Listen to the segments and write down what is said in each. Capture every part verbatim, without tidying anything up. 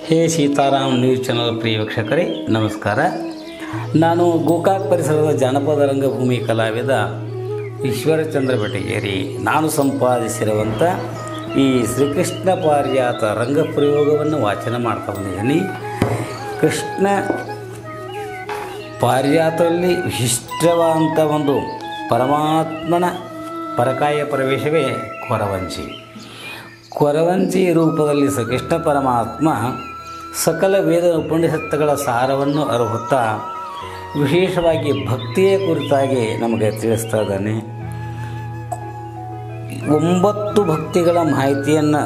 ಹೇ Sitaram news channel ಪ್ರಿಯ ವೀಕ್ಷಕರೇ ನಮಸ್ಕಾರ. ನಾನು ಗೋಕಾಕ್ ಪರಿಸರದ ಜಾನಪದ ರಂಗಭೂಮಿ ಕಲಾವಿದ ಈಶ್ವರಚಂದ್ರ ಬೆಟಗೇರಿ. ನಾನು ಸಂಪಾದಿಸಿರುವಂಥ ಈ ಶ್ರೀಕೃಷ್ಣ ಪಾರಿಜಾತ ರಂಗ ಪ್ರಯೋಗವನ್ನು ವಾಚನ ಮಾಡ್ತಾ ಬಂದಿದ್ದೀನಿ. ಕೃಷ್ಣ ಪಾರಿಜಾತದಲ್ಲಿ ವಿಶಿಷ್ಟವಾದಂಥ ಒಂದು ಪರಮಾತ್ಮನ ಪರಕಾಯ ಪ್ರವೇಶವೇ ಕೊರವಂಜಿ. ಕೊರವಂಜಿ ರೂಪದಲ್ಲಿ ಶ್ರೀಕೃಷ್ಣ ಪರಮಾತ್ಮ ಸಕಲ ವೇದ ಉಪನಿಷತ್ತುಗಳ ಸಾರವನ್ನು ಅರಿಹುತ್ತಾ ವಿಶೇಷವಾಗಿ ಭಕ್ತಿಯ ಕುರಿತಾಗಿ ನಮಗೆ ತಿಳಿಸ್ತಾ ಇದ್ದಾನೆ. ಒಂಬತ್ತು ಭಕ್ತಿಗಳ ಮಾಹಿತಿಯನ್ನು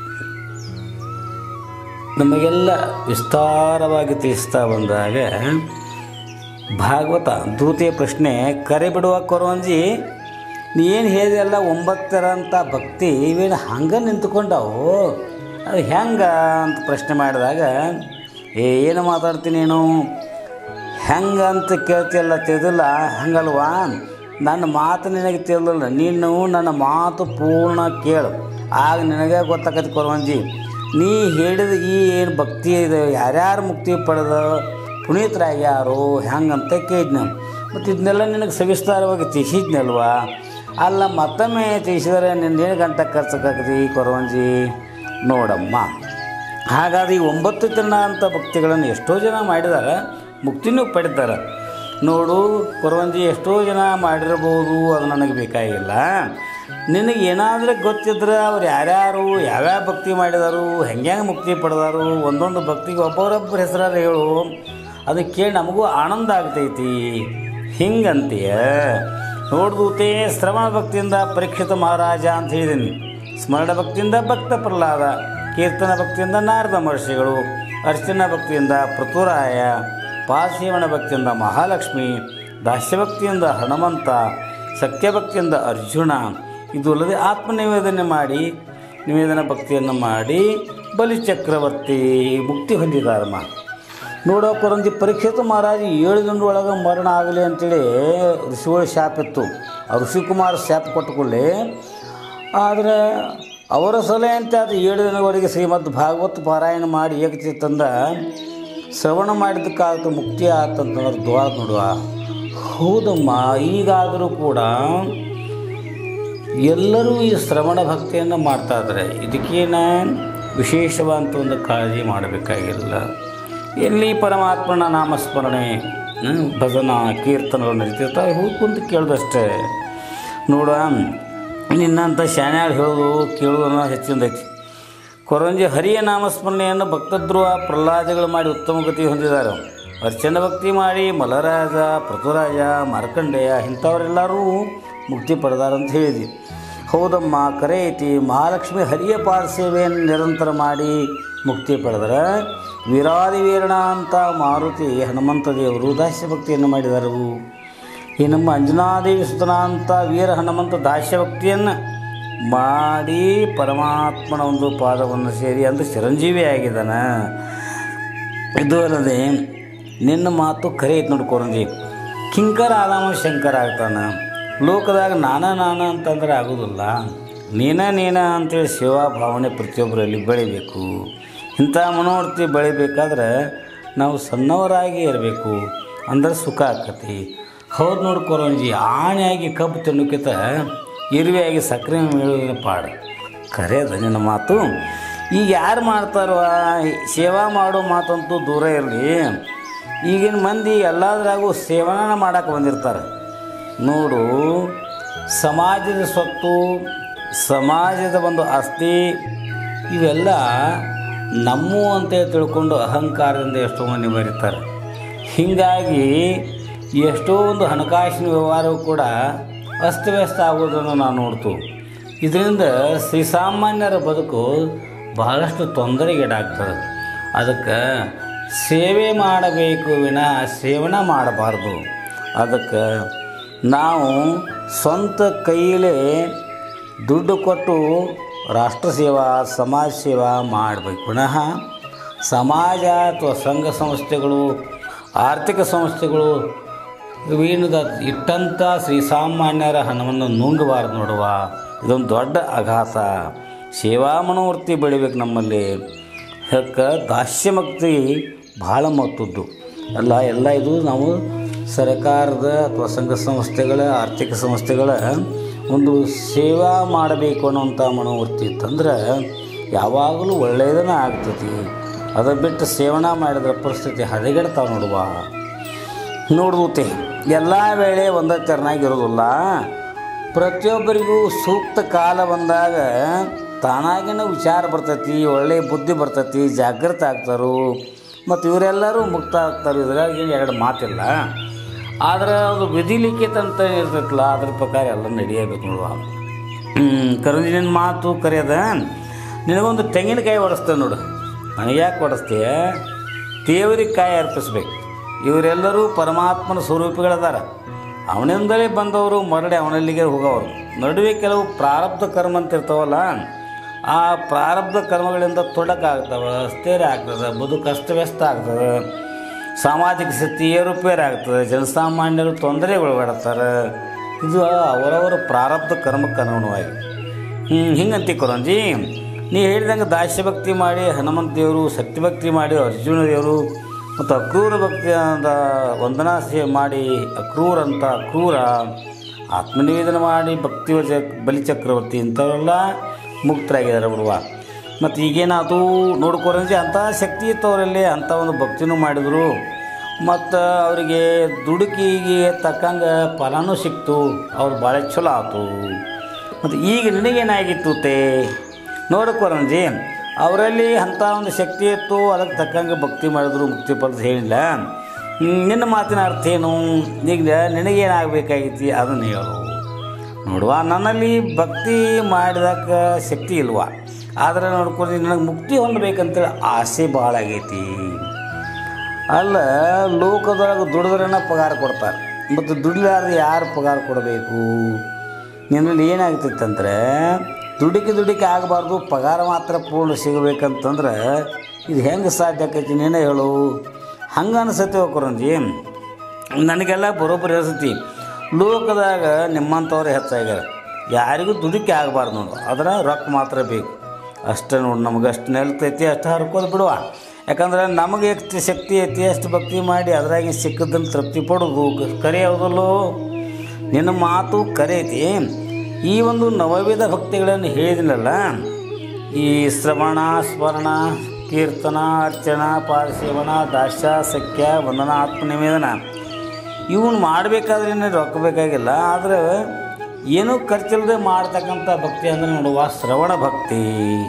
ನಮಗೆಲ್ಲ ವಿಸ್ತಾರವಾಗಿ ತಿಳಿಸ್ತಾ ಬಂದಾಗ ಭಾಗವತ ದ್ವಿತೀಯ ಪ್ರಶ್ನೆ, ಕರೆ ಬಿಡುವ ಕೊರವಂಜಿ ನೀನು ಹೇಳಿದೆಲ್ಲ ಒಂಬತ್ತರಂಥ ಭಕ್ತಿ ಇವೇನು ಹಂಗೆ ನಿಂತ್ಕೊಂಡವು, ಅದು ಹೆಂಗೆ ಅಂತ ಪ್ರಶ್ನೆ ಮಾಡಿದಾಗ ಏನು ಮಾತಾಡ್ತೀನಿ ನೀನು ಹೆಂಗೆ ಅಂತ ಕೇಳ್ತಿಲ್ಲ, ತಿಳಿದಿಲ್ಲ ಹಂಗಲ್ವಾ, ನನ್ನ ಮಾತು ನಿನಗೆ ತಿಳಿದಿಲ್ಲ, ನೀನು ನನ್ನ ಮಾತು ಪೂರ್ಣ ಕೇಳು, ಆಗ ನಿನಗೆ ಗೊತ್ತಾಗತ್ತೆ ಕೊರವಂಜಿ. ನೀ ಹೇಳಿದ ಈ ಏನು ಭಕ್ತಿ ಇದೆ, ಯಾರ್ಯಾರು ಮುಕ್ತಿ ಪಡೆದ ಪುನೀತರಾಗ್ಯಾರು ಹೆಂಗಂತ ಕೇಳಿದ್ನ, ಮತ್ತು ಇದನ್ನೆಲ್ಲ ನಿನಗೆ ಸವಿಸ್ತಾರವಾಗಿ ತಿಳಿಸಿದ್ನಲ್ವಾ, ಅಲ್ಲ ಮತ್ತೊಮ್ಮೆ ತಿಳಿಸಿದರೆ ನಿನ್ನೇನು ಗಂಟೆ ಖರ್ಚಕ್ಕಾಗ್ತಿ ಕೊರವಂಜಿ ನೋಡಮ್ಮ. ಹಾಗಾದ್ರೆ ಈ ಒಂಬತ್ತು ಜನ ಅಂಥ ಭಕ್ತಿಗಳನ್ನು ಎಷ್ಟೋ ಜನ ಮಾಡಿದ್ದಾರೆ, ಮುಕ್ತಿನೂ ಪಡಿತಾರೆ ನೋಡು ಕೊರವಂಜಿ. ಎಷ್ಟೋ ಜನ ಮಾಡಿರ್ಬೋದು, ಅದು ನನಗೆ ಬೇಕಾಗಿಲ್ಲ. ನಿನಗೆ ಏನಾದರೂ ಗೊತ್ತಿದ್ರೆ ಅವ್ರು ಯಾರ್ಯಾರು ಯಾವ್ಯಾವ ಭಕ್ತಿ ಮಾಡಿದಾರು, ಹೆಂಗೆ ಹೆಂಗೆ ಮುಕ್ತಿ ಪಡೆದಾರು, ಒಂದೊಂದು ಭಕ್ತಿಗೆ ಒಬ್ಬರೊಬ್ಬರ ಹೆಸರಾರು ಹೇಳು, ಅದು ಕೇಳಿ ನಮಗೂ ಆನಂದ ಆಗ್ತೈತಿ ಹಿಂಗಂತೀಯ. ನೋಡ್ದೂತೆ ಶ್ರವಣ ಭಕ್ತಿಯಿಂದ ಪರೀಕ್ಷಿತ ಮಹಾರಾಜ ಅಂತ ಹೇಳಿದ್ದೀನಿ, ಸ್ಮರಣ ಭಕ್ತಿಯಿಂದ ಭಕ್ತ ಪ್ರಹ್ಲಾದ, ಕೀರ್ತನ ಭಕ್ತಿಯಿಂದ ನಾರದ ಮಹರ್ಷಿಗಳು, ಅರ್ಚನ ಭಕ್ತಿಯಿಂದ ಪೃಥುರಾಯ, ಪಾಸೇವಣ ಭಕ್ತಿಯಿಂದ ಮಹಾಲಕ್ಷ್ಮಿ, ದಾಸ್ಯಭಕ್ತಿಯಿಂದ ಹನುಮಂತ, ಸತ್ಯಭಕ್ತಿಯಿಂದ ಅರ್ಜುನ. ಇದು ಅಲ್ಲದೆ ಆತ್ಮನಿವೇದನೆ ಮಾಡಿ ನಿವೇದನ ಭಕ್ತಿಯನ್ನು ಮಾಡಿ ಬಲಿಚಕ್ರವರ್ತಿ ಮುಕ್ತಿ ಹೊಂದಿದಾರಮ್ಮ. ನೋಡೋ ಕೊರಂಜಿ ಪರೀಕ್ಷಿತ ಮಹಾರಾಜ ಏಳು ದಿನದ ಒಳಗೆ ಮರಣ ಆಗಲಿ ಅಂಥೇಳಿ ಋಷಿಗಳ ಶಾಪ ಇತ್ತು. ಆ ಋಷಿಕುಮಾರ ಶಾಪ ಕೊಟ್ಟುಕೊಳ್ಳಿ, ಆದರೆ ಅವರ ಸಲಹೆ ಅಂತ ಅದು ಏಳು ದಿನಗಳಿಗೆ ಶ್ರೀಮದ್ ಭಾಗವತ್ ಪಾರಾಯಣ ಮಾಡಿ ಏಕಚಿತ್ತಂದ ಶ್ರವಣ ಮಾಡಿದ್ದಕ್ಕಾಗತ್ತೆ ಮುಕ್ತಿ ಆತಂತಂದ್ರೆ ದ್ವಾರ ನೋಡುವ. ಹೌದಮ್ಮ, ಈಗಾದರೂ ಕೂಡ ಎಲ್ಲರೂ ಈ ಶ್ರವಣ ಭಕ್ತಿಯನ್ನು ಮಾಡ್ತಾಯಿದ್ದಾರೆ, ಇದಕ್ಕೇನ ವಿಶೇಷವಾದಂಥ ಒಂದು ಕಾಳಜಿ ಮಾಡಬೇಕಾಗಿಲ್ಲ. ಎಲ್ಲಿ ಪರಮಾತ್ಮನ ನಾಮಸ್ಮರಣೆ ಭಜನ ಕೀರ್ತನಗಳು ನಡೀತಿರ್ತಾವೆ, ಹೋಗಿ ಕುಂತು ಕೇಳೋದಷ್ಟೇ. ನೋಡ ನಿನ್ನಂಥ ಶಾನ್ಯಾರು ಹೇಳೋದು ಕೇಳೋದನ್ನು ಹೆಚ್ಚಿಂದೈತಿ. ಕೊರಂಜಿ ಹರಿಯ ನಾಮಸ್ಮರಣೆಯನ್ನು ಭಕ್ತಧ್ರುವ ಪ್ರಹ್ಲಾದಗಳು ಮಾಡಿ ಉತ್ತಮ ಗತಿ ಹೊಂದಿದ್ದಾರೆ. ಅರ್ಚನ ಭಕ್ತಿ ಮಾಡಿ ಮಲರಾಜ, ಪೃಥುರಾಜ, ಮಾರ್ಕಂಡೇಯ ಇಂಥವರೆಲ್ಲರೂ ಮುಕ್ತಿ ಪಡೆದಾರಂತ ಹೇಳಿದ್ವಿ. ಹೌದಮ್ಮ, ಕರೆ ಐತಿ. ಮಹಾಲಕ್ಷ್ಮಿ ಹರಿಯ ಪಾದ ಸೇವೆಯನ್ನು ನಿರಂತರ ಮಾಡಿ ಮುಕ್ತಿ ಪಡೆದರೆ, ವೀರಾದಿ ವೀರಣ ಅಂತ ಮಾರುತಿ ಹನುಮಂತ ದೇವರು ದಾಸ್ಯ ಭಕ್ತಿಯನ್ನು ಮಾಡಿದರು. ಈ ನಮ್ಮ ಅಂಜನಾದೇವಿ ಸುತನ ಅಂತ ವೀರ ಹನುಮಂತ ದಾಸ್ಯ ಭಕ್ತಿಯನ್ನು ಮಾಡಿ ಪರಮಾತ್ಮನ ಒಂದು ಪಾದವನ್ನು ಸೇರಿ ಅಂದರೆ ಚಿರಂಜೀವಿ ಆಗಿದ್ದಾನೆ. ಇದು ಅಲ್ಲದೆ ನಿನ್ನ ಮಾತು ಕರೆ ಐತೆ ನೋಡಿ ಕೊರಂಜಿ. ಕಿಂಕರ ಆದಾಮ ಶಂಕರ ಆಗ್ತಾನೆ. ಲೋಕದಾಗ ನಾನ ನಾನ ಅಂತಂದ್ರೆ ಆಗೋದಿಲ್ಲ, ನೀನ ನೀನ ಅಂತೇಳಿ ಸೇವಾ ಭಾವನೆ ಪ್ರತಿಯೊಬ್ಬರಲ್ಲಿ ಬೆಳಿಬೇಕು. ಇಂಥ ಮನೋವೃತ್ತಿ ಬೆಳಿಬೇಕಾದ್ರೆ ನಾವು ಸಣ್ಣವರಾಗಿ ಇರಬೇಕು, ಅಂದ್ರೆ ಸುಖ ಆಕತಿ. ಹೌದು ನೋಡಿ ಕೊರಂಜಿ, ಆಣೆಯಾಗಿ ಕಬ್ಬು ತಿನ್ನೋಕ್ಕಿಂತ ಇರುವೆಯಾಗಿ ಸಕ್ಕರೆ ಮೇಳುವಿನ ಪಾಡು. ಖರೆ ಅದ ನಿನ್ನ ಮಾತು. ಈಗ ಯಾರು ಮಾಡ್ತಾರೋ ಸೇವಾ ಮಾಡೋ ಮಾತಂತೂ ದೂರ ಇರಲಿ. ಈಗಿನ ಮಂದಿ ಎಲ್ಲದರಾಗೂ ಸೇವನ ಮಾಡೋಕೆ ಬಂದಿರ್ತಾರೆ ನೋಡು. ಸಮಾಜದ ಸ್ವತ್ತು, ಸಮಾಜದ ಒಂದು ಆಸ್ತಿ ಇವೆಲ್ಲ ನಮ್ಮು ಅಂತೇಳಿ ತಿಳ್ಕೊಂಡು ಅಹಂಕಾರದಿಂದ ಎಷ್ಟೋ ಮಂದಿ ಬರೀತಾರೆ. ಹೀಗಾಗಿ ಎಷ್ಟೋ ಒಂದು ಹಣಕಾಸಿನ ವ್ಯವಹಾರವು ಕೂಡ ಅಸ್ತವ್ಯಸ್ತ ಆಗೋದನ್ನು ನಾವು ನೋಡ್ತು. ಇದರಿಂದ ಶ್ರೀಸಾಮಾನ್ಯರ ಬದುಕು ಬಹಳಷ್ಟು ತೊಂದರೆಗೀಡಾಗ್ತದೆ. ಅದಕ್ಕೆ ಸೇವೆ ಮಾಡಬೇಕು ವಿನ ಸೇವನೆ ಮಾಡಬಾರ್ದು. ಅದಕ್ಕೆ ನಾವು ಸ್ವಂತ ಕೈಯಲ್ಲೇ ದುಡ್ಡು ಕೊಟ್ಟು ರಾಷ್ಟ್ರ ಸೇವಾ, ಸಮಾಜ ಸೇವಾ ಮಾಡಬೇಕು. ಪುನಃ ಸಮಾಜ ಅಥವಾ ಸಂಘ ಸಂಸ್ಥೆಗಳು, ಆರ್ಥಿಕ ಸಂಸ್ಥೆಗಳು ಇವೇನದ ಇಟ್ಟಂಥ ಶ್ರೀಸಾಮಾನ್ಯರ ಹಣವನ್ನು ನುಂಗಬಾರ್ದು ನೋಡುವ. ಇದೊಂದು ದೊಡ್ಡ ಆಘಾತ. ಸೇವಾ ಮನೋವೃತ್ತಿ ಬೆಳಿಬೇಕು ನಮ್ಮಲ್ಲಿ. ಯಾಕೆ ದಾಸ್ಯಮಕ್ತಿ ಭಾಳ ಮಹತ್ವದ್ದು ಅಲ್ಲ. ಎಲ್ಲ ಇದು ನಾವು ಸರ್ಕಾರದ ಅಥವಾ ಸಂಘ ಸಂಸ್ಥೆಗಳ ಆರ್ಥಿಕ ಸಂಸ್ಥೆಗಳ ಒಂದು ಸೇವಾ ಮಾಡಬೇಕು ಅನ್ನೋಂಥ ಮನೋವೃತ್ತಿ ಇತ್ತಂದ್ರೆ ಯಾವಾಗಲೂ ಒಳ್ಳೆಯದನ್ನ ಆಗ್ತೈತಿ. ಅದರ ಬಿಟ್ಟು ಸೇವನೆ ಮಾಡಿದ್ರೆ ಪರಿಸ್ಥಿತಿ ಹದಗೆಡ್ತಾವೆ ನೋಡುವ. ನೋಡ್ದೂತೆ ಎಲ್ಲ ವೇಳೆ ಒಂದೇ ತೆರನಾಗಿರೋದಿಲ್ಲ. ಪ್ರತಿಯೊಬ್ಬರಿಗೂ ಸೂಕ್ತ ಕಾಲ ಬಂದಾಗ ತಾನಾಗಿನ ವಿಚಾರ ಬರ್ತೈತಿ, ಒಳ್ಳೆಯ ಬುದ್ಧಿ ಬರ್ತೈತಿ, ಜಾಗೃತ ಆಗ್ತಾರೋ ಮತ್ತು ಇವರೆಲ್ಲರೂ ಮುಕ್ತ ಆಗ್ತಾರೆ. ಇದ್ರಾಗ ಎರಡು ಮಾತಿಲ್ಲ. ಆದರೆ ಅದು ವಿಧಿಲಿಖಿತ ಅಂತ ಇರ್ತೈತಲ್ಲ, ಅದ್ರ ಪ್ರಕಾರ ಎಲ್ಲ ನಡೆಯಬೇಕು ನೋಡುವ. ಕರಂಜಿ ನಿನ್ನ ಮಾತು ಕರೆಯದ ನಿನಗೊಂದು ತೆಂಗಿನಕಾಯಿ ಹೊಡೆಸ್ತೇವೆ ನೋಡು. ನನಗೆ ಯಾಕೆ ಹೊಡೆಸ್ತೀಯ? ದೇವರಿಗೆ ಕಾಯಿ ಅರ್ಪಿಸ್ಬೇಕು. ಇವರೆಲ್ಲರೂ ಪರಮಾತ್ಮನ ಸ್ವರೂಪಿಗಳದಾರ. ಅವನಿಂದಲೇ ಬಂದವರು, ಮರಳಿ ಅವನಲ್ಲಿಗೆ ಹೋಗೋರು. ನಡುವೆ ಕೆಲವು ಪ್ರಾರಬ್ಧ ಕರ್ಮ ಅಂತ ಇರ್ತಾವಲ್ಲ, ಆ ಪ್ರಾರಬ್ಧ ಕರ್ಮಗಳಿಂದ ತೊಡಕಾಗ್ತವೆ, ಸ್ಥಿರ ಆಗ್ತದೆ, ಬದುಕು ಅಸ್ತವ್ಯಸ್ತ ಆಗ್ತದೆ, ಸಾಮಾಜಿಕ ಸ್ಥಿತಿ ಏರುಪೇರು ಆಗ್ತದೆ, ಜನಸಾಮಾನ್ಯರು ತೊಂದರೆಗೊಳಗಾಡ್ತಾರೆ. ಇದು ಅವರವರ ಪ್ರಾರಬ್ಧ ಕರ್ಮಕ್ಕೆ ಅನುಗುಣವಾಗಿ. ಹ್ಞೂ ಹಿಂಗಂತಿ ಕೊರಂಜಿ ನೀ ಹೇಳಿದಂಗೆ ದಾಸ್ಯಭಕ್ತಿ ಮಾಡಿ ಹನುಮಂತ ದೇವರು, ಸತ್ಯಭಕ್ತಿ ಮಾಡಿ ಅರ್ಜುನ ದೇವರು, ಮತ್ತು ಅಕ್ರೂರ ಭಕ್ತಿ ಅಂತ ವಂದನಾ ಸೇವೆ ಮಾಡಿ ಅಕ್ರೂರ ಅಂತ ಅಕ್ರೂರ, ಆತ್ಮನಿವೇದನೆ ಮಾಡಿ ಭಕ್ತಿ ಬಲಿಚಕ್ರವರ್ತಿ ಇಂಥವೆಲ್ಲ ಮುಕ್ತರಾಗಿದ್ದಾರೆ ಬಿಡುವ. ಮತ್ತು ಈಗೇನಾಯ್ತು ನೋಡ್ಕೊರಂಜಿ ಅಂಥ ಶಕ್ತಿ ಇತ್ತು ಅವರಲ್ಲಿ, ಅಂಥ ಒಂದು ಭಕ್ತಿನೂ ಮಾಡಿದರು. ಮತ್ತು ಅವರಿಗೆ ದುಡುಕಿಗೆ ತಕ್ಕಂಗೆ ಫಲನೂ ಸಿಕ್ತು, ಅವ್ರು ಭಾಳ ಚಲೋ ಆಯ್ತು. ಮತ್ತು ಈಗ ನಿನಗೇನಾಗಿತ್ತು ತೇ ನೋಡ್ಕೊರಂಜಿ ಅವರಲ್ಲಿ ಅಂಥ ಒಂದು ಶಕ್ತಿ ಇತ್ತು, ಅದಕ್ಕೆ ತಕ್ಕಂಗೆ ಭಕ್ತಿ ಮಾಡಿದ್ರು, ಮುಕ್ತಿ ಫಲದ ಹೇಳಿಲ್ಲ. ನಿನ್ನ ಮಾತಿನ ಅರ್ಥ ಏನು? ಈಗ ನಿನಗೇನಾಗಬೇಕಾಗೈತಿ ಅದನ್ನು ಹೇಳು ನೋಡುವ. ನನ್ನಲ್ಲಿ ಭಕ್ತಿ ಮಾಡಿದಾಗ ಶಕ್ತಿ ಇಲ್ವ, ಆದರೆ ನೋಡ್ಕೊಂಡು ನನಗೆ ಮುಕ್ತಿ ಹೊಂದಬೇಕಂತೇಳಿ ಆಸೆ ಭಾಳ ಆಗೈತಿ. ಅಲ್ಲ, ಲೋಕದೊಳಗೆ ದುಡಿದ್ರನ್ನ ಪಗಾರ ಕೊಡ್ತಾರೆ, ಮತ್ತು ದುಡಿಲಾರ್ದು ಯಾರು ಪಗಾರ ಕೊಡಬೇಕು? ನಿನ್ನಲ್ಲಿ ಏನಾಗ್ತಿತ್ತಂದ್ರೆ ದುಡುಕಿ ದುಡುಕಿ ಆಗಬಾರ್ದು, ಪಗಾರ ಮಾತ್ರ ಪೂರ್ಣ ಸಿಗಬೇಕಂತಂದ್ರೆ ಇದು ಹೆಂಗೆ ಸಾಧ್ಯ ಆಕೈತಿ ನೀನೇ ಹೇಳು. ಹಂಗೆ ಅನಿಸತಿ ಹೋಗ್ರಂಜಿ ನನಗೆಲ್ಲ ಬರೋಬ್ಬರಿ ಅನಿಸತಿ. ಲೋಕದಾಗ ನಿಮ್ಮಂಥವ್ರೆ ಹೆಚ್ಚಾಗ್ಯಾರ, ಯಾರಿಗೂ ದುಡುಕಿ ಆಗಬಾರ್ದು ನೋಡು, ಅದರ ರೊಕ್ಕ ಮಾತ್ರ ಬೇಕು ಅಷ್ಟೇ ನೋಡು. ನಮಗೆ ಅಷ್ಟು ನೆಲ್ತೈತಿ ಅಷ್ಟು ಹರ್ಕೋದು ಬಿಡುವ. ಯಾಕಂದ್ರೆ ನಮಗೆ ಎಷ್ಟು ಶಕ್ತಿ ಐತಿ ಅಷ್ಟು ಭಕ್ತಿ ಮಾಡಿ ಅದ್ರಾಗಿ ಸಿಕ್ಕದನ್ನು ತೃಪ್ತಿ ಪಡೋದು ಕರೆ ಯಾವುದಲ್ಲೋ. ನಿನ್ನ ಮಾತು ಕರೆ ಐತಿ. ಈ ಒಂದು ನವವಿಧ ಭಕ್ತಿಗಳನ್ನು ಹೇಳಿದಿನಲ್ಲ, ಈ ಶ್ರವಣ, ಸ್ಮರಣ, ಕೀರ್ತನ, ಅರ್ಚನ, ಪಾದಸೇವನ, ದಾಸ್ಯ, ಸಖ್ಯ, ವಂದನ, ಆತ್ಮನಿವೇದನ ಇವನು ಮಾಡಬೇಕಾದ್ರೆ ಏನು ರೊಕ್ಕ ಬೇಕಾಗಿಲ್ಲ. ಆದರೆ ಏನೂ ಖರ್ಚಿಲ್ಲದೆ ಮಾಡ್ತಕ್ಕಂಥ ಭಕ್ತಿ ಅಂದರೆ ನೋಡುವ ಶ್ರವಣ ಭಕ್ತಿ.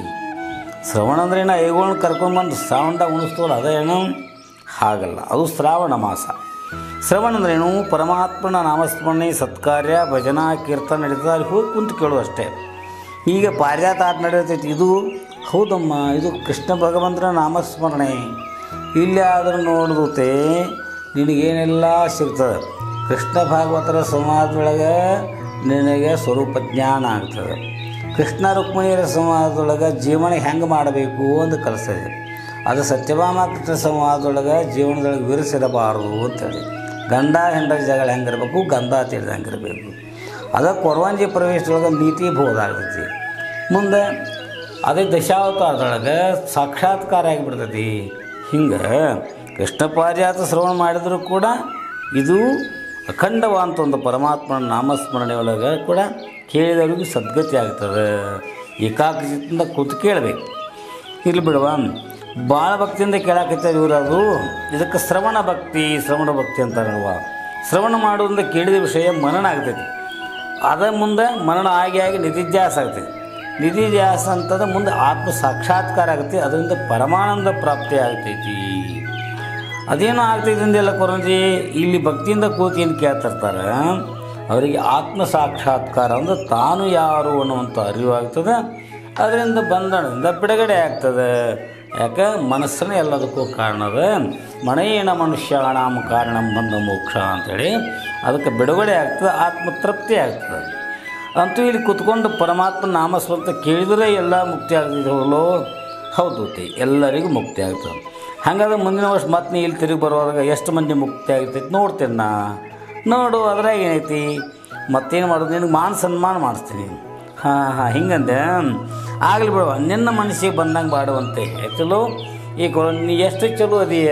ಶ್ರವಣ ಅಂದ್ರೆ ಏನು, ಐಗೋಣ ಕರ್ಕೊಂಡ್ಬಂದು ಸೌಂಡ ಉಣಿಸ್ತವಲ್ಲ ಅದೇನು ಹಾಗಲ್ಲ, ಅದು ಶ್ರಾವಣ ಮಾಸ. ಶ್ರವಣ ಅಂದ್ರೇನು? ಪರಮಾತ್ಮನ ನಾಮಸ್ಮರಣೆ, ಸತ್ಕಾರ್ಯ, ಭಜನಾ, ಕೀರ್ತನ ನಡೀತದೆ, ಅಲ್ಲಿ ಹೋಗಿ ಕುಂತು ಕೇಳೋದು ಅಷ್ಟೇ. ಈಗ ಪಾರಿಜಾತ ಆಟ ನಡೆಯುತ್ತೈತಿ, ಇದು ಹೌದಮ್ಮ, ಇದು ಕೃಷ್ಣ ಭಗವಂತನ ನಾಮಸ್ಮರಣೆ. ಇಲ್ಲಿ ಆದರೂ ನೋಡಿದುತ್ತೆ ನಿನಗೇನೆಲ್ಲ ಸಿಗ್ತದೆ. ಕೃಷ್ಣ ಭಾಗವತರ ಸಂವಾದದೊಳಗೆ ನಿನಗೆ ಸ್ವರೂಪ ಜ್ಞಾನ ಆಗ್ತದೆ. ಕೃಷ್ಣ ರುಕ್ಮಿಣಿಯರ ಸಂವಾದದೊಳಗೆ ಜೀವನ ಹೆಂಗೆ ಮಾಡಬೇಕು ಅಂತ ಕಲಿಸ್ತದೆ. ಅದು ಸತ್ಯಭಾಮ ಕೃಷ್ಣ ಸಂವಾದದೊಳಗೆ ಜೀವನದೊಳಗೆ ವಿರಿಸಿರಬಾರದು ಅಂತೇಳಿ. ಗಂಡ ಹೆಂಡತಿ ಜಗಳ ಹೆಂಗಿರ್ಬೇಕು, ಗಂಧ ತಿಳಿದ ಹೆಂಗಿರಬೇಕು. ಅದ ಕೊರವಂಜಿ ಪ್ರವೇಶದೊಳಗೆ ನೀತಿ ಬೋಧ ಆಗ್ತೈತಿ. ಮುಂದೆ ಅದೇ ದಶಾವತಾರದೊಳಗೆ ಸಾಕ್ಷಾತ್ಕಾರ ಆಗಿಬಿಡ್ತೈತಿ. ಹಿಂಗೆ ಕೃಷ್ಣ ಪಾರಿಜಾತ ಶ್ರವಣ ಮಾಡಿದರೂ ಕೂಡ ಇದು ಅಖಂಡವಾದಂಥ ಒಂದು ಪರಮಾತ್ಮನ ನಾಮಸ್ಮರಣೆ ಒಳಗೆ ಕೂಡ ಕೇಳಿದವರಿಗೂ ಸದ್ಗತಿ ಆಗ್ತದೆ. ಏಕಾಗ್ರತೆಯಿಂದ ಕೂತು ಕೇಳಬೇಕು. ಇಲ್ಲಿ ಬಿಡುವ ಭಾಳ ಭಕ್ತಿಯಿಂದ ಕೇಳಾಕತ್ತಾರೆ ಇವರು. ಅದು ಇದಕ್ಕೆ ಶ್ರವಣ ಭಕ್ತಿ, ಶ್ರವಣ ಭಕ್ತಿ ಅಂತ ನೋಡುವ. ಶ್ರವಣ ಮಾಡೋದ್ರಿಂದ ಕೇಳಿದ ವಿಷಯ ಮನನ ಆಗ್ತೈತಿ. ಅದ ಮುಂದೆ ಮನನ ಆಗಿ ಆಗಿ ನಿಧಿಧ್ಯಾಸ ಆಗ್ತೈತಿ. ನಿಧಿಧ್ಯಾಸ ಅಂತಂದ್ರೆ ಮುಂದೆ ಆತ್ಮ ಸಾಕ್ಷಾತ್ಕಾರ ಆಗುತ್ತೆ, ಅದರಿಂದ ಪರಮಾನಂದ ಪ್ರಾಪ್ತಿ ಆಗ್ತೈತಿ. ಅದೇನೋ ಆಗ್ತೈತಿ ಅಂದೆಲ್ಲ ಕೊರಂಜಿ ಇಲ್ಲಿ ಭಕ್ತಿಯಿಂದ ಕೂತು ಏನು ಕೇಳ್ತಿರ್ತಾರೆ ಅವರಿಗೆ ಆತ್ಮ ಸಾಕ್ಷಾತ್ಕಾರ ಅಂದರೆ ತಾನು ಯಾರು ಅನ್ನುವಂಥ ಅರಿವು ಆಗ್ತದೆ. ಅದರಿಂದ ಬಂಧನದಿಂದ ಬಿಡುಗಡೆ ಆಗ್ತದೆ. ಯಾಕೆ ಮನಸ್ಸನ್ನೇ ಎಲ್ಲದಕ್ಕೂ ಕಾರಣದ ಮನೆಯೇನ ಮನುಷ್ಯಾಣಾಮ ಕಾರಣ ಬಂದ ಮೋಕ್ಷ ಅಂಥೇಳಿ ಅದಕ್ಕೆ ಬಿಡುಗಡೆ ಆಗ್ತದೆ, ಆತ್ಮತೃಪ್ತಿ ಆಗ್ತದೆ. ಅಂತೂ ಇಲ್ಲಿ ಕುತ್ಕೊಂಡು ಪರಮಾತ್ಮ ನಾಮಸ್ವಂತ ಕೇಳಿದರೆ ಎಲ್ಲ ಮುಕ್ತಿ ಆಗ್ತಿದ್ದವಲ್ಲೋ. ಹೌದು, ಎಲ್ಲರಿಗೂ ಮುಕ್ತಿ ಆಗ್ತದೆ. ಹಾಗಾದ್ರೆ ಮುಂದಿನ ವರ್ಷ ಮತ್ತೆ ನೀ ಇಲ್ಲಿ ತಿರುಗಿ ಬರುವಾಗ ಎಷ್ಟು ಮಂದಿ ಮುಕ್ತಿ ಆಗ್ತೈತಿ ನೋಡ್ತೇನೆ ನಾ. ನೋಡು ಅದ್ರಾಗ ಏನೈತಿ, ಮತ್ತೇನು ಮಾಡೋದು, ನಿನಗೆ ಮಾನ ಸನ್ಮಾನ ಮಾಡಿಸ್ತೀನಿ. ಹಾಂ ಹಾಂ ಹಿಂಗಂದೆ. ಆಗಲಿ ಬಿಡುವ, ನಿನ್ನ ಮನಸ್ಸಿಗೆ ಬಂದಂಗೆ ಮಾಡುವಂತೆ ಚಲೋ. ಈ ಕೊ ನೀ ಎಷ್ಟು ಚಲೋ ಅದೀಯ.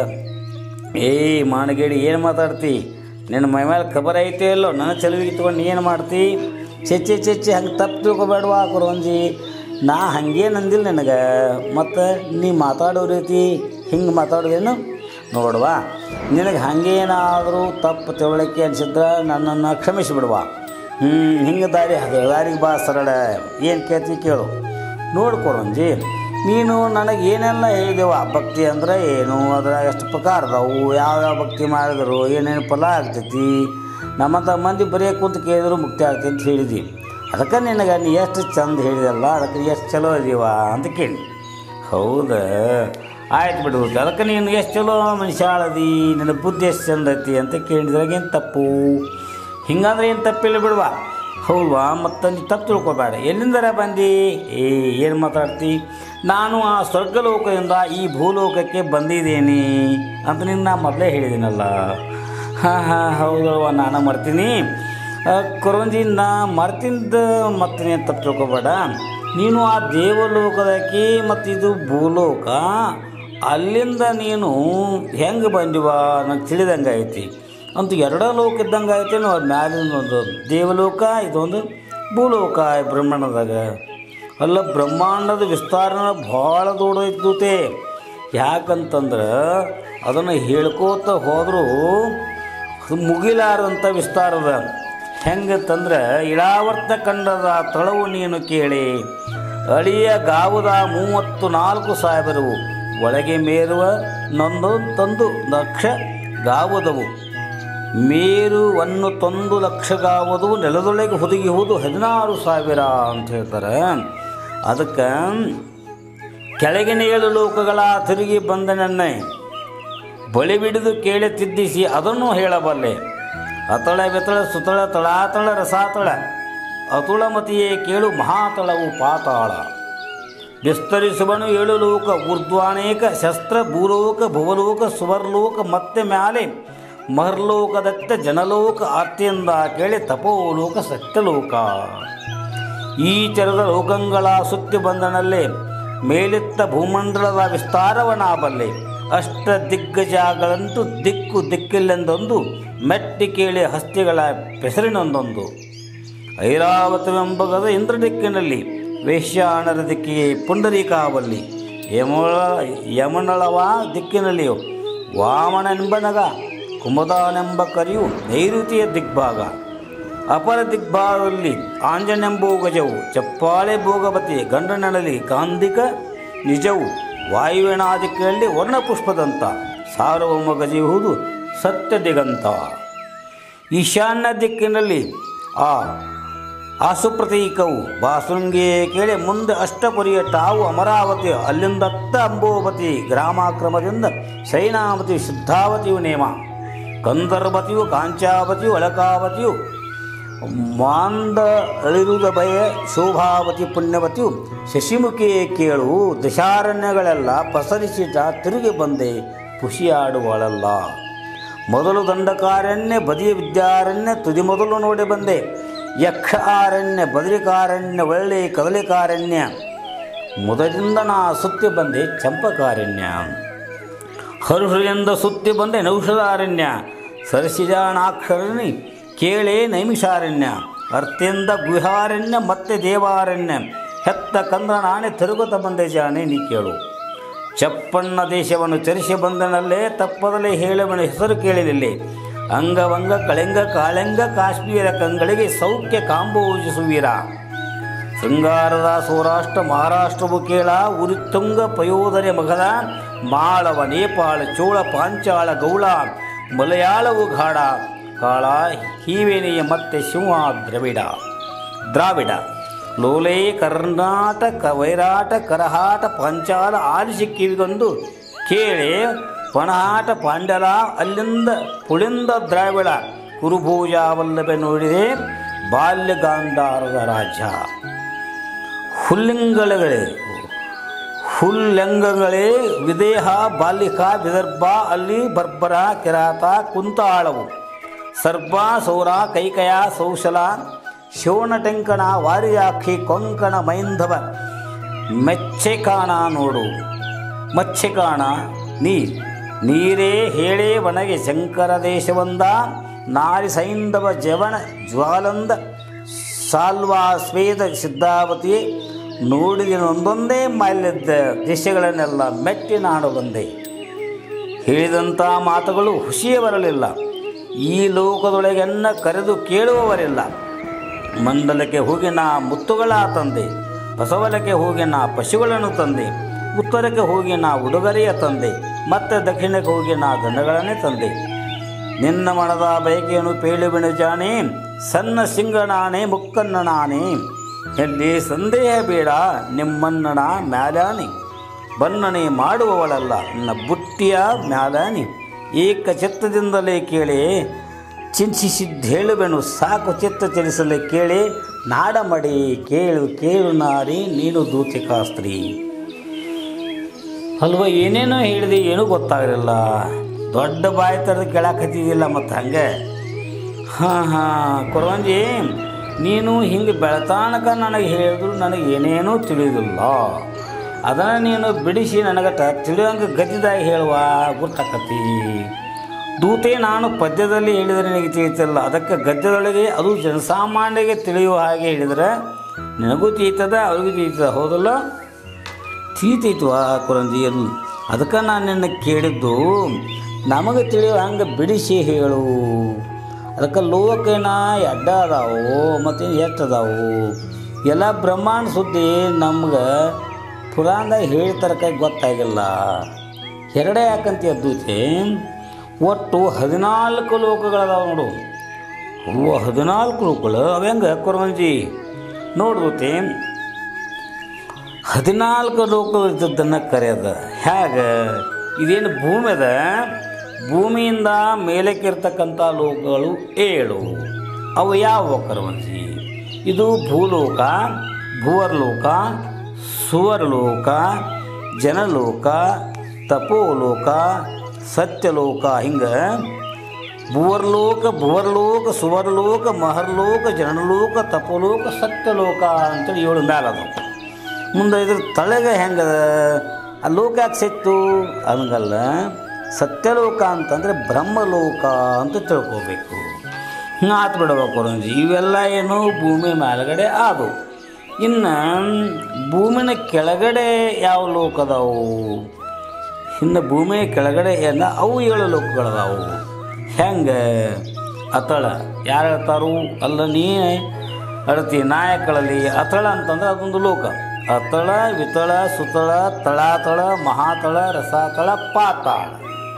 ಏಯ್ ಮಾನಗೇಡಿ ಏನು ಮಾತಾಡ್ತಿ? ನಿನ್ನ ಮೈ ಮೇಲೆ ಖಬರ್ ಐತೆ ಇಲ್ಲೋ? ನನ್ನ ಚಲುವಿಗೆ ತೊಗೊಂಡು ನೀ ಏನು ಮಾಡ್ತಿ? ಚೆಚ್ಚೆ ಚೆಚ್ಚೆ ಹಂಗೆ ತಪ್ಪು ತಿಳ್ಕೊಬೇಡವಾ ಕೊರವಂಜಿ. ನಾ ಹಂಗೇನು ಅಂದಿಲ್ಲ ನಿನಗೆ. ಮತ್ತು ನೀ ಮಾತಾಡೋ ರೀತಿ ಹಿಂಗೆ ಮಾತಾಡೋದೇನು ನೋಡುವ. ನಿನಗೆ ಹಾಗೇನಾದರೂ ತಪ್ಪು ತಿಳುವಳಿಕೆ ಅನಿಸಿದ್ರೆ ನನ್ನನ್ನು ಕ್ಷಮಿಸಿಬಿಡುವ. ಹ್ಞೂ ಹಿಂಗೆ ದಾರಿ ಅದೇ ದಾರಿಗೆ ಬಾ ಸರಳ. ಏನು ಕೇಳ್ತಿ ಕೇಳು. ನೋಡು ಕೊರವಂಜಿ, ನೀನು ನನಗೆ ಏನೆಲ್ಲ ಹೇಳಿದೆವ. ಭಕ್ತಿ ಅಂದರೆ ಏನು, ಅದರ ಎಷ್ಟು ಪ್ರಕಾರ ಅದಾವು, ಯಾವ್ಯಾವ ಭಕ್ತಿ ಮಾಡಿದ್ರು ಏನೇನು ಫಲ ಆಗ್ತೈತಿ, ನಮ್ಮಂಥ ಮಂದಿ ಬರೀ ಕುಂತು ಕೇಳಿದ್ರು ಮುಕ್ತಿ ಆಗ್ತೈತಿ ಅಂತ ಹೇಳಿದ್ವಿ. ಅದಕ್ಕೆ ನಿನಗೆ ನೀ ಎಷ್ಟು ಚಂದ ಹೇಳಿದಲ್ಲ, ಅದಕ್ಕೆ ಎಷ್ಟು ಚಲೋ ಇದೀವ ಅಂತ ಕೇಳಿ. ಹೌದಾ, ಆಯ್ತು ಬಿಡು. ಅದಕ್ಕೆ ನೀನು ಎಷ್ಟು ಚಲೋ ಮನುಷ್ಯ ಅಳದಿ, ನಿನ್ನ ಬುದ್ಧಿ ಎಷ್ಟು ಚಂದ ಐತಿ ಅಂತ ಕೇಳಿದ್ರಾಗ ಏನು ತಪ್ಪು? ಹಿಂಗಂದ್ರೆ ಏನು ತಪ್ಪಿಲ್ಲ ಬಿಡುವ. ಹೌದಾ, ಮತ್ತು ನೀ ತಪ್ಪು ತಿಳ್ಕೊಬೇಡ. ಎಲ್ಲಿಂದರ ಬಂದು ಏ ಏನು ಮಾತಾಡ್ತಿ? ನಾನು ಆ ಸ್ವರ್ಗಲೋಕದಿಂದ ಈ ಭೂಲೋಕಕ್ಕೆ ಬಂದಿದ್ದೇನೆ ಅಂತ ನಿನ್ನ ಮೊದಲೇ ಹೇಳಿದ್ದೀನಲ್ಲ. ಹಾಂ ಹಾಂ ಹೌದಲ್ವ, ನಾನು ಮರ್ತೀನಿ ಕೊರವಂಜಿ. ನಾ ಮರ್ತಿಂದ ಮತ್ತು ನೀನು ತಪ್ಪು ತಿಳ್ಕೊಬೇಡ. ನೀನು ಆ ದೇವಲೋಕದಕ್ಕೆ ಮತ್ತು ಇದು ಭೂಲೋಕ, ಅಲ್ಲಿಂದ ನೀನು ಹೆಂಗೆ ಬಂದಿವ ನಂಗೆ ತಿಳಿದಂಗೆ ಐತಿ. ಅಂತೂ ಎರಡೂ ಲೋಕ ಇದ್ದಂಗೆ ಐತೆ. ಅದು ಮ್ಯಾಲಿನ ಒಂದು ದೇವಲೋಕ, ಇದೊಂದು ಭೂಲೋಕ ಬ್ರಹ್ಮಾಂಡದಾಗ. ಅಲ್ಲ, ಬ್ರಹ್ಮಾಂಡದ ವಿಸ್ತಾರನ ಭಾಳ ದೊಡ್ಡೈತೆ. ಯಾಕಂತಂದ್ರೆ ಅದನ್ನು ಹೇಳ್ಕೋತ ಹೋದರೂ ಅದು ಮುಗಿಲಾರದಂಥ ವಿಸ್ತಾರದ. ಹೆಂಗಂತಂದ್ರೆ ಇಳಾವರ್ತ ಖಂಡದ ತಳವು ನೀನು ಕೇಳಿ, ಅಳಿಯ ಗಾವುದ ಮೂವತ್ತು ನಾಲ್ಕು ಸಾವಿರವು, ಒಳಗೆ ಮೇರುವ ನೊಂದು ತಂದು ಲಕ್ಷ ಗಾವುದವು, ಮೇರುವನ್ನು ತಂದು ಲಕ್ಷಗಾವುದು, ನೆಲದೊಳಗೆ ಹುದುಗಿಹುದು ಹದಿನಾರು ಸಾವಿರ ಅಂತ ಹೇಳ್ತಾರೆ. ಅದಕ್ಕೆ ಕೆಳಗಿನ ಏಳು ಲೋಕಗಳ ತಿರುಗಿ ಬಂದ ನನ್ನ ಬಳಿ ಬಿಡಿದು ಕೇಳಿ ತಿದ್ದಿಸಿ ಅದನ್ನು ಹೇಳಬಲ್ಲೆ. ಅತಳ ಬೆತಳ ಸುತಳ ತಳಾತಳ ರಸಾತಳ ಅತುಳಮತಿಯೇ ಕೇಳು ಮಹಾತಳವು ಪಾತಾಳ. ವಿಸ್ತರಿಸುವನು ಏಳು ಲೋಕ ಊರ್ಧ್ವಾನೇಕ ಶಸ್ತ್ರ ಭೂಲೋಕ ಭುವಲೋಕ ಸುವರ್ಲೋಕ ಮತ್ತೆ ಮ್ಯಾಲೆ ಮಹರ್ಲೋಕದತ್ತ ಜನಲೋಕ ಆರ್ತಿಯಿಂದ ಕೇಳಿ ತಪೋಲೋಕ ಸತ್ಯಲೋಕ. ಈ ಚರದ ಲೋಕಗಳ ಸುತ್ತಿ ಬಂದನಲ್ಲೇ ಮೇಲಿತ್ತ ಭೂಮಂಡಲದ ವಿಸ್ತಾರವನಾಬಲ್ಲೆ. ಅಷ್ಟ ದಿಗ್ಗಜಗಳಂತೂ ದಿಕ್ಕು ದಿಕ್ಕಿಲ್ಲೆಂದೊಂದು ಮೆಟ್ಟಿ ಕೇಳಿ ಹಸ್ತಿಗಳ ಹೆಸರಿನೊಂದೊಂದು. ಐರಾವತವೆಂಬಗದ ಇಂದ್ರ ದಿಕ್ಕಿನಲ್ಲಿ ವೇಶ್ಯಾಣರ ದಿಕ್ಕಿಗೆ ಪುಂಡರೀಕಾವಲ್ಲಿ. ಯಮಳ ಯಮನಳವ ದಿಕ್ಕಿನಲ್ಲಿಯೂ ವಾಮನೆಂಬನಗ ಕುಮುದಾನೆಂಬ ಕರಿಯು ನೈಋತಿಯ ದಿಗ್ಭಾಗ. ಅಪರ ದಿಗ್ಭಾಗದಲ್ಲಿ ಆಂಜನೆಂಬೋ ಗಜವು ಚಪ್ಪಾಳೆ ಭೋಗವತಿ ಗಂಡನಳಲಿ ಕಾಂದಿಕ ನಿಜವು. ವಾಯುವಿನಾದಿಕ್ಕಿನಲ್ಲಿ ವರ್ಣಪುಷ್ಪದಂತ ಸಾರ್ವಭೌಮ ಗಜೆಯುವುದು ಸತ್ಯ ದಿಗಂತ. ಈಶಾನ್ಯ ದಿಕ್ಕಿನಲ್ಲಿ ಆ ಆಸುಪ್ರತೀಕವು ಬಾಸುಂಗಿಯೇ ಕೇಳಿ ಮುಂದೆ ಅಷ್ಟಪುರಿಯ ಟಾವು ಅಮರಾವತಿ. ಅಲ್ಲಿಂದತ್ತ ಅಂಬೋವತಿ ಗ್ರಾಮಾಕ್ರಮದಿಂದ ಸೈನಾವತಿ ಶುದ್ಧಾವತಿಯು ನೇಮ. ಕಂದರ್ವತಿಯು ಕಾಂಚಾವತಿಯು ಅಳಕಾವತಿಯು ಮಾಂದ ಅಳಿರುದ ಭಯ ಶೋಭಾವತಿ ಪುಣ್ಯವತಿಯು ಶಶಿಮುಖಿಯೇ ಕೇಳು. ದಶಾರಣ್ಯಗಳೆಲ್ಲ ಪಸರಿಸಿಟ ತಿರುಗಿ ಬಂದೆ ಖುಷಿಯಾಡುವಳಲ್ಲ. ಮೊದಲು ದಂಡಕಾರಣ್ಯ ಬದಿಯ ವಿದ್ಯಾರಣ್ಯ ತುದಿ ಮೊದಲು ನೋಡಿ ಬಂದೆ. ಯಕ್ಷ ಆರಣ್ಯ ಬದರಿಕಾರಣ್ಯ ಒಳ್ಳೆ ಕದಲಿಕಾರಣ್ಯ ಮೊದಲಿಂದ ನಾ ಸುತ್ತಿ ಬಂದೆ ಚಂಪಕಾರಣ್ಯ. ಹರುಹರಿಯಿಂದ ಸುತ್ತಿ ಬಂದೆ ನೌಷಧಾರಣ್ಯ. ಸರಸಿಜಾಣಾಕ್ಷರಣಿ ಕೇಳೇ ನೈಮಿಷಾರಣ್ಯ. ಅರ್ಥಿಂದ ಗುಹಾರಣ್ಯ ಮತ್ತೆ ದೇವಾರಣ್ಯ. ಹೆತ್ತ ಕಂದನಾಣೆ ತಿರುಗುತ್ತ ಬಂದೆ ಜಾಣೆ ನೀ ಕೇಳು. ಚಪ್ಪಣ್ಣ ದೇಶವನ್ನು ಚರಿಸಿ ಬಂದನಲ್ಲೇ ತಪ್ಪದಲ್ಲೇ ಹೇಳುವನ ಹೆಸರು ಕೇಳಿದಲ್ಲಿ. ಅಂಗವಂಗ ಕಳೆಂಗ ಕಾಳೆಂಗ ಕಾಶ್ಮೀರ ಕಂಗಳಿಗೆ ಸೌಖ್ಯ ಕಾಂಬೋಜಿಸುವೀರ. ಶೃಂಗಾರದ ಸೌರಾಷ್ಟ್ರ ಮಹಾರಾಷ್ಟ್ರವು ಕೇಳ. ಉರಿತುಂಗ ಪಯೋಧರೆ ಮಗದ ಮಾಳವ ನೇಪಾಳ ಚೋಳ ಪಾಂಚಾಳ ಗೌಳ ಮಲಯಾಳವು ಗಾಢ ಕಾಳ ಹೀವೇನೆಯ ಮತ್ತೆ ಸಿಂಹ ದ್ರವಿಡ ದ್ರಾವಿಡ ಲೋಲೆ ಕರ್ನಾಟಕ ವೈರಾಟ ಕರಹಾಟ ಪಾಂಚಾಲ ಆಲಿಸಿ ಕಿವಿಗೊಂದು ಕೇಳೆ. ಪಣಹಾಟ ಪಾಂಡ್ಯಲ ಅಲ್ಲಿಂದ ಪುಳಿಂದ ದ್ರಾವಿಡ ಕುರುಭೂಜಾವಲ್ಲಭೆ ನೋಡಿದೆ ಬಾಲ್ಯಗಾಂಧಾರದ ರಾಜ್ಯ. ಹುಲ್ಲಿಂಗಳಗಳೇ ಹುಲ್ಲಂಗಗಳೇ ವಿದೇಹ ಬಾಲಿಕ ವಿದರ್ಭ ಅಲ್ಲಿ ಬರ್ಬರ ಕಿರಾತ ಕುಂತಾಳವು ಸರ್ಬ ಸೌರ ಕೈಕಯ ಸೌಶಲ ಶೋಣಟಂಕಣ ವಾರಿಯಾಕ್ಷಿ ಕೊಂಕಣ ಮೈಂಧವ ಮೆಚ್ಚೆ ಕಾಣ ನೋಡು ಮಚ್ಚೆ ಕಾಣ ನೀ ನೀರೇ ಹೇಳೇ ಒಣಗೆ ಶಂಕರ ದೇಶವಂದ ನಾರಿ ಸೈಂಧವ ಜವನ ಜ್ವಾಲಂದ ಸಾಲ್ವಾ ಸ್ವೇದ ಸಿದ್ಧಾವತಿಯೇ ನೋಡಿದ ಒಂದೊಂದೇ ಮಾಲ್ಯದ ದೇಶಗಳನ್ನೆಲ್ಲ ಮೆಟ್ಟಿ ನಾಡು ಬಂದೆ. ಹೇಳಿದಂಥ ಮಾತುಗಳು ಹುಸಿಯೇ ಬರಲಿಲ್ಲ. ಈ ಲೋಕದೊಳಗೆನ್ನ ಕರೆದು ಕೇಳುವವರಿಲ್ಲ. ಮಂಡಲಕ್ಕೆ ಹೋಗಿ ನಾ ಮುತ್ತುಗಳ ತಂದೆ, ಬಸವಲಕ್ಕೆ ಹೋಗಿ ನಾ ಪಶುಗಳನ್ನು ತಂದೆ, ಉತ್ತರಕ್ಕೆ ಹೋಗಿ ನಾ ಉಡುಗೊರೆಯ ತಂದೆ, ಮತ್ತು ದಕ್ಷಿಣಕ್ಕೆ ಹೋಗಿ ನಾ ದಂಡಗಳನ್ನೇ ತಂದೆ. ನಿನ್ನ ಮನದ ಬಯಕೆಯನ್ನು ಪೇಳುವೆನು ಜಾಣೆ, ಸಣ್ಣ ಸಿಂಗಣಾಣೆ ಮುಕ್ಕಣ್ಣನಾಣೆ. ಎಲ್ಲಿ ಸಂದೇಹ ಬೇಡ ನಿಮ್ಮಣ್ಣನ ಮ್ಯಾಲಾನೆ, ಬನ್ನಣೆ ಮಾಡುವವಳಲ್ಲ ನನ್ನ ಬುಟ್ಟಿಯ ಮ್ಯಾಲಾನೆ. ಏಕ ಚಿತ್ತದಿಂದಲೇ ಕೇಳಿ ಚಿಂತಿಸಿದ್ದೇಳುವೆನು, ಸಾಕು ಚಿತ್ತ ಚಲಿಸಲೇ ಕೇಳಿ ನಾಡಮಡಿ. ಕೇಳು ಕೇಳು ನಾರಿ ನೀನು ದೂತಿಕಾ ಸ್ತ್ರೀ. ಅಲ್ವ ಏನೇನೋ ಹೇಳಿದೆ, ಏನೂ ಗೊತ್ತಾಗಲಿಲ್ಲ. ದೊಡ್ಡ ಬಾಯಿ ಥರದ ಕೇಳಾಕತ್ತಿದ್ದಿಲ್ಲ ಮತ್ತು ಹಂಗೆ. ಹಾಂ ಹಾಂ ಕೊರವಂಜಿ, ನೀನು ಹಿಂಗೆ ಬೆಳತಾನಕ ನನಗೆ ಹೇಳಿದ್ರು ನನಗೆ ಏನೇನೂ ತಿಳಿಯೋದಿಲ್ಲ. ಅದನ್ನು ನೀನು ಬಿಡಿಸಿ ನನಗಟ ತಿಳಿಯೋಂಗೆ ಗದ್ಯದಾಗಿ ಹೇಳುವ ಗುರ್ತಾಕತಿ. ದೂತೆ ನಾನು ಪದ್ಯದಲ್ಲಿ ಹೇಳಿದರೆ ನಿನಗೆ ತಿಳಿತಿಲ್ಲ, ಅದಕ್ಕೆ ಗದ್ಯದೊಳಗೆ ಅದು ಜನಸಾಮಾನ್ಯರಿಗೆ ತಿಳಿಯುವ ಹಾಗೆ ಹೇಳಿದರೆ ನಿನಗೂ ತಿಳಿತದ ಅವ್ರಿಗೂ ತಿಳಿತದ. ಹೌದಲ್ಲ? ತಿಳಿತೈತು ಆ ಕೊರಂಜಿ. ಅದಕ್ಕೆ ನಾನು ನಿನ್ನ ಕೇಳಿದ್ದು ನಮಗೆ ತಿಳಿಯೋ ಹಂಗೆ ಬಿಡಿಸಿ ಹೇಳು. ಅದಕ್ಕೆ ಲೋಕೇನ ಎಡ್ಡ ಅದಾವು ಮತ್ತು ಎಷ್ಟು ಅದಾವು ಎಲ್ಲ ಬ್ರಹ್ಮಾಂಡ ಸುದ್ದಿ ನಮ್ಗೆ ಪುರಾಣದಾಗ ಹೇಳ್ತಾರ ಕೈ ಗೊತ್ತಾಗಿಲ್ಲ. ಎರಡೇ ಯಾಕಂತ ಎದ್ದೂತಿ, ಒಟ್ಟು ಹದಿನಾಲ್ಕು ಲೋಕಗಳದಾವ ನೋಡು. ಅವು ಹದಿನಾಲ್ಕು ಲೋಕಗಳು ಅವು ಹೆಂಗೆ ಕೊರವಂಜಿ ನೋಡ್ದೂತಿ. ಹದಿನಾಲ್ಕು ಲೋಕಗಳು ಇದ್ದದ್ದನ್ನು ಕರೆಯದ ಹೇಗೆ? ಇದೇನು ಭೂಮಿ ಅದ, ಭೂಮಿಯಿಂದ ಮೇಲಕ್ಕಿರ್ತಕ್ಕಂಥ ಲೋಕಗಳು ಏಳು. ಅವು ಯಾವ ಕೊರವಂಜಿ? ಇದು ಭೂಲೋಕ, ಭೂವರ್ಲೋಕ, ಸುವರ್ಲೋಕ, ಜನಲೋಕ, ತಪೋಲೋಕ, ಸತ್ಯಲೋಕ. ಹಿಂಗೆ ಭೂವರ್ಲೋಕ, ಭುವರ್ಲೋಕ, ಸುವರ್ಲೋಕ, ಮಹರ್ಲೋಕ, ಜನಲೋಕ, ತಪೋಲೋಕ, ಸತ್ಯಲೋಕ ಅಂತೇಳಿ ಏಳು ಮ್ಯಾಲದು. ಮುಂದೆ ಇದ್ರ ತಳಗೆ ಹೆಂಗದ ಆ ಲೋಕ ಯಾಕೆ ಸಿಕ್ತು ಹಂಗಲ್ಲ. ಸತ್ಯಲೋಕ ಅಂತಂದರೆ ಬ್ರಹ್ಮಲೋಕ ಅಂತ ತಿಳ್ಕೋಬೇಕು. ಆತು ಬಿಡಬೇಕು ಕೊರಂಜಿ. ಇವೆಲ್ಲ ಏನು ಭೂಮಿ ಮೇಲ್ಗಡೆ ಆದವು. ಇನ್ನು ಭೂಮಿನ ಕೆಳಗಡೆ ಯಾವ ಲೋಕ ಅದಾವು? ಇನ್ನು ಭೂಮಿಯ ಕೆಳಗಡೆ ಏನ ಅವು ಏಳು ಲೋಕಗಳದಾವು. ಹೆಂಗೆ? ಅತಳ ಯಾರು ಹೇಳ್ತಾರು? ಅಲ್ಲ ನೀ ಅಳತಿ ನಾಯಕಗಳಲ್ಲಿ ಅತಳ ಅಂತಂದ್ರೆ ಅದೊಂದು ಲೋಕ. ಅತಳ, ವಿತಳ, ಸುತಳ, ತಳಾತಳ, ಮಹಾತಳ, ರಸಾತಳ, ಪಾತಾಳ.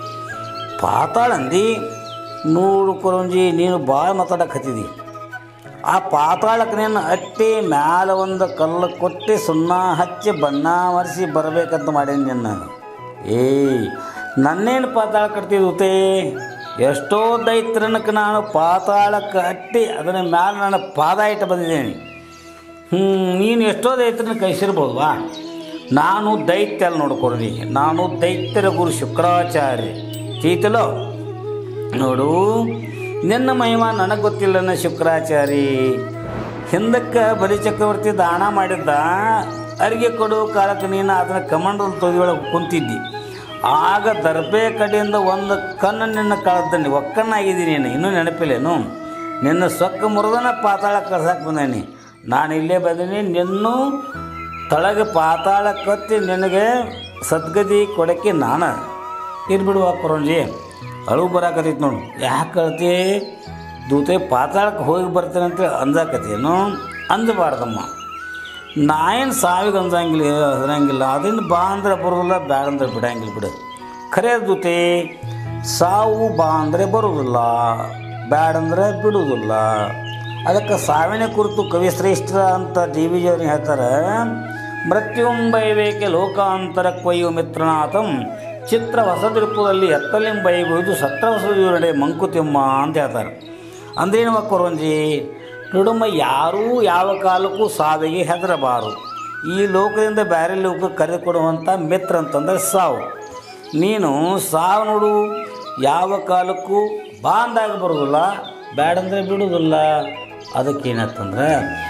ಪಾತಾಳ ಅಂದು ನೋಡು ಕೊರಂಜಿ, ನೀನು ಭಾಳ ಮಾತಾಡಕತ್ತಿದ್ದಿ. ಆ ಪಾತಾಳಕ್ಕೆ ನೀನು ಅಟ್ಟಿ ಮ್ಯಾಲ ಒಂದು ಕಲ್ಲು ಕೊಟ್ಟು ಸುಣ್ಣ ಹಚ್ಚಿ ಬಣ್ಣ ಮರೆಸಿ ಬರಬೇಕಂತ ಮಾಡೀನಿ ನಿನ್ನ. ಏಯ್ ನನ್ನೇನು ಪಾತಾಳ ಕಟ್ತಿದ್ದುತೆ? ಎಷ್ಟೋ ದೈತ್ರನಕ್ಕೆ ನಾನು ಪಾತಾಳಕ್ಕೆ ಅಟ್ಟಿ ಅದರ ಮ್ಯಾಲ ನಾನು ಪಾದ ಇಟ್ಟು ಬಂದಿದ್ದೇನೆ. ಹ್ಞೂ ನೀನು ಎಷ್ಟೋ ದೈತ್ರನ ಕಳಿಸಿರ್ಬೋದವಾ? ನಾನು ದೈತ್ಯ ಅಲ್ಲಿ ನೋಡ್ಕೊಡ್ರಿ. ನಾನು ದೈತ್ಯರ ಗುರು ಶುಕ್ರಾಚಾರ್ಯ ಚೀತಲೋ ನೋಡು. ನಿನ್ನ ಮಹಿಮಾ ನನಗೆ ಗೊತ್ತಿಲ್ಲನ ಶುಕ್ರಾಚಾರಿ. ಹಿಂದಕ್ಕೆ ಬಲಿಚಕ್ರವರ್ತಿ ದಾನ ಮಾಡಿದ್ದ ಅರಿಗೆ ಕೊಡು ಕಾಲಕ್ಕೆ ನೀನು ಅದನ್ನು ಕಮಂಡದ ತೊದಿಯೊಳಗೆ ಕುಂತಿದ್ದಿ. ಆಗ ದರ್ಬೆ ಕಡೆಯಿಂದ ಒಂದು ಕಣ್ಣು ನಿನ್ನ ಕಳೆದನಿ, ಒಕ್ಕನ್ನಾಗಿದ್ದೀನಿ. ನೀನು ಇನ್ನೂ ನೆನಪಿಲ್ಲೇನು? ನಿನ್ನ ಸೊಕ್ಕ ಮುರಿದನ ಪಾತಾಳ ಕಳ್ಸಕ್ಕೆ ಬಂದೇನಿ. ನಾನು ಇಲ್ಲೇ ಬಂದೀನಿ. ನಿನ್ನೂ ತಳಗೆ ಪಾತಾಳ ಕತ್ತಿ ನಿನಗೆ ಸದ್ಗತಿ ಕೊಡಕ್ಕೆ ನಾನು ಇರ್ಬಿಡುವ ಕೊರಂಜಿ. ಅಳು ಬರಾಕತ್ತೈತಿ ನೋಡು. ಯಾಕೆ ಅಳ್ತಿ? ದೂತೆ ಪಾತಾಳಕ್ಕೆ ಹೋಗಿ ಬರ್ತೇನೆ ಅಂತೇಳಿ ಅಂಜಾಕತ್ತೇನು? ಅಂಜಬಾರ್ದಮ್ಮ. ನಾ ಏನು ಸಾವಿಗೆ ಅಂಜಂಗಿಲ್ಲ ಹದಿರಂಗಿಲ್ಲ. ಅದನ್ನು ಬಾ ಅಂದ್ರೆ ಬರೋದಿಲ್ಲ, ಬ್ಯಾಡ ಅಂದ್ರೆ ಬಿಡಂಗಿಲ್ಲ ಬಿಡು. ಖರೆ ದೂತೆ ಸಾವು ಬಾ ಅಂದರೆ ಬರೋದಿಲ್ಲ, ಬ್ಯಾಡಂದ್ರೆ ಬಿಡುವುದಿಲ್ಲ. ಅದಕ್ಕೆ ಸಾವಿನ ಕುರಿತು ಕವಿಶ್ರೇಷ್ಠ ಅಂತ ಡಿ ವಿ ಜಿಯವ್ರಿಗೆ ಹೇಳ್ತಾರೆ, ಮೃತ್ಯುಂಬೈವೇಕೆ ಲೋಕಾಂತರ ಕೊಯ್ಯು ಮಿತ್ರನಾಥಂ ಚಿತ್ರ ಹೊಸದಿರುಪದಲ್ಲಿ ಎತ್ತಲಿಂಬೈಬೋದು ಸತ್ರ ಹೊಸದಿರುಡೆ ಮಂಕುತಿಮ್ಮ ಅಂತ ಹೇಳ್ತಾರೆ. ಅಂದ್ರೇನು ಕೊರಂಜಿ? ನೋಡಮ್ಮ, ಯಾರೂ ಯಾವ ಕಾಲಕ್ಕೂ ಸಾವಿಗೆ ಹೆದರಬಾರದು. ಈ ಲೋಕದಿಂದ ಬೇರೆ ಲೋಕಕ್ಕೆ ಕರೆದುಕೊಡುವಂಥ ಮಿತ್ರ ಅಂತಂದರೆ ಸಾವು. ನೀನು ಸಾವು ನೋಡು ಯಾವ ಕಾಲಕ್ಕೂ ಬಾಂದಾಗ ಬರೋದಿಲ್ಲ, ಬ್ಯಾಡಂದರೆ ಬಿಡೋದಿಲ್ಲ. ಅದಕ್ಕೇನತ್ತಂದ್ರೆ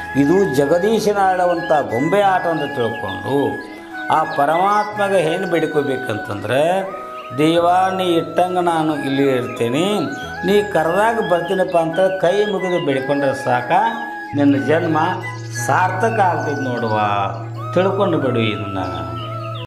ಇದು ಜಗದೀಶನ ಆಡುವಂಥ ಗೊಂಬೆ ಆಟ ಅಂತ ತಿಳ್ಕೊಂಡು ಆ ಪರಮಾತ್ಮಗೆ ಏನು ಬೇಡ್ಕೋಬೇಕಂತಂದ್ರೆ, ದೇವ ನೀ ಇಟ್ಟಂಗೆ ನಾನು ಇಲ್ಲಿ ಇರ್ತೀನಿ, ನೀ ಕರೆದಾಗ ಬರ್ತೀನಪ್ಪ ಅಂತ ಕೈ ಮುಗಿದು ಬೇಡ್ಕೊಂಡ್ರೆ ಸಾಕ, ನಿನ್ನ ಜನ್ಮ ಸಾರ್ಥಕ ಆಗ್ತದೆ ನೋಡುವ, ತಿಳ್ಕೊಂಡು ಬಿಡು ಇದನ್ನು.